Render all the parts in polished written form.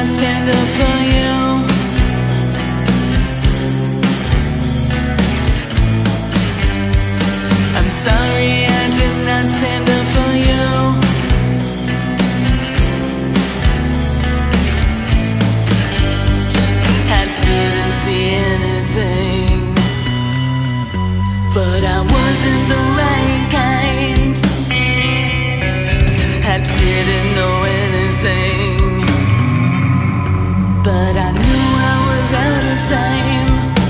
not stand up for you. I'm sorry I did not stand up for you. I didn't see anything, but I wasn't the right kind. I didn't know anything, but I knew I was out of time.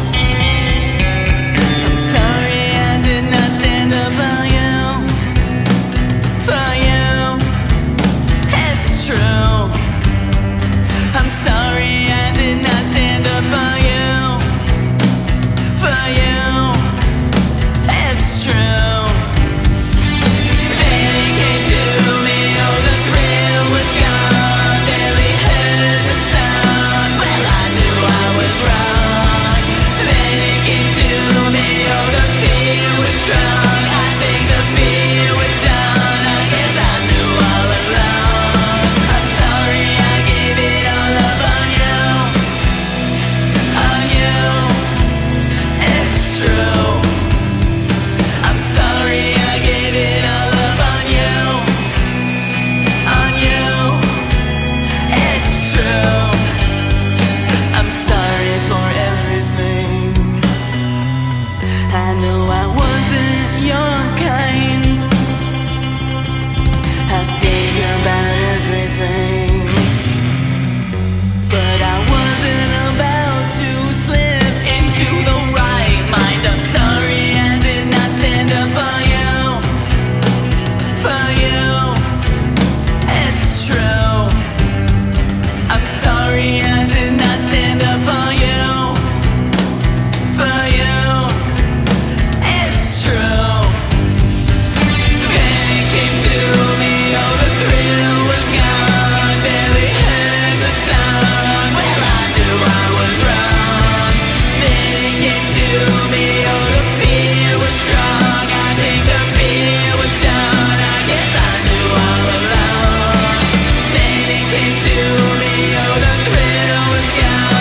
I'm sorry I did not stand up for you. For you, it's true. I'm sorry I did not stand up for you. For you, it's true. Then it came to me, oh, the thrill was gone. Barely heard the sound. Well, I knew I was wrong. Then it came to me, oh, the fear was strong. I think the fear was done. I guess I knew all along. I'm sorry I gave it all up on you. On you, it's true. I'm sorry I gave it all up on you. On you, it's true. I'm sorry for everything. I knew I wasn't your kind. I figure about everything, but I wasn't about to slip into the right mind. I'm sorry I did not stand up for you. For you, it's true. I'm sorry I did not stand up for you. For you, it's true. Then it came to me, oh, the thrill was gone. Barely heard the sound. Well, I knew I was wrong. Then it came to me, oh, the fear was strong. I think the fear was done. I guess I knew all along. Then it came to me, oh, the thrill was gone.